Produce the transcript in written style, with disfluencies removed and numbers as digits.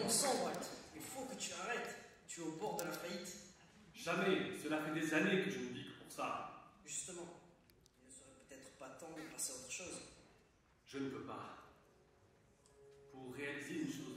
bon sang, Walt. Il faut que tu arrêtes. Tu es au bord de la faillite. Jamais. Cela fait des années que je ne vis que pour ça. Justement, il ne serait peut-être pas temps de passer à autre chose. Je ne peux pas. Pour réaliser une chose,